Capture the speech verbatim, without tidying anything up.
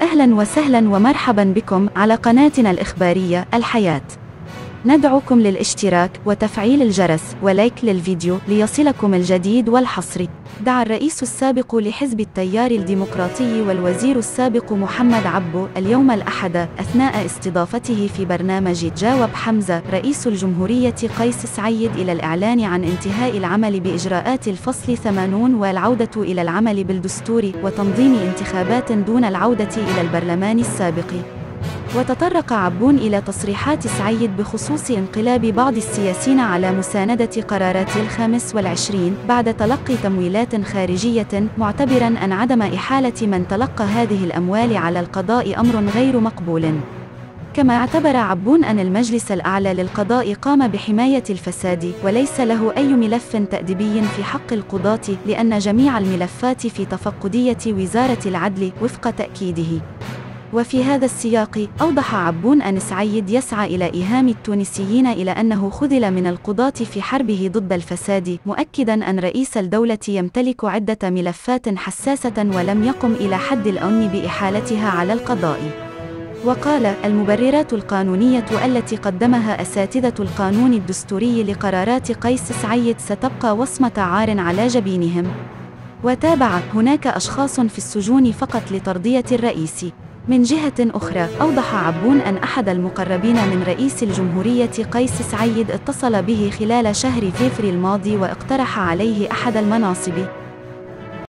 أهلا وسهلا ومرحبا بكم على قناتنا الإخبارية الحياة. ندعوكم للاشتراك وتفعيل الجرس ولايك للفيديو ليصلكم الجديد والحصري. دعا الرئيس السابق لحزب التيار الديمقراطي والوزير السابق محمد عبو اليوم الأحد أثناء استضافته في برنامج جاوب حمزة رئيس الجمهورية قيس سعيد إلى الإعلان عن انتهاء العمل بإجراءات الفصل ثمانون والعودة إلى العمل بالدستور وتنظيم انتخابات دون العودة إلى البرلمان السابق. وتطرق عبون إلى تصريحات سعيد بخصوص انقلاب بعض السياسيين على مساندة قرارات الخامس والعشرين بعد تلقي تمويلات خارجية، معتبرا أن عدم إحالة من تلقى هذه الأموال على القضاء أمر غير مقبول. كما اعتبر عبون أن المجلس الأعلى للقضاء قام بحماية الفساد وليس له أي ملف تأديبي في حق القضاة، لأن جميع الملفات في تفقدية وزارة العدل وفق تأكيده. وفي هذا السياق أوضح عبون أن سعيد يسعى إلى إيهام التونسيين إلى أنه خذل من القضاة في حربه ضد الفساد، مؤكدا أن رئيس الدولة يمتلك عدة ملفات حساسة ولم يقم إلى حد الآن بإحالتها على القضاء. وقال: المبررات القانونية التي قدمها أساتذة القانون الدستوري لقرارات قيس سعيد ستبقى وصمة عار على جبينهم. وتابع: هناك أشخاص في السجون فقط لترضية الرئيس. من جهة أخرى أوضح عبون أن أحد المقربين من رئيس الجمهورية قيس سعيد اتصل به خلال شهر فبراير الماضي واقترح عليه أحد المناصب،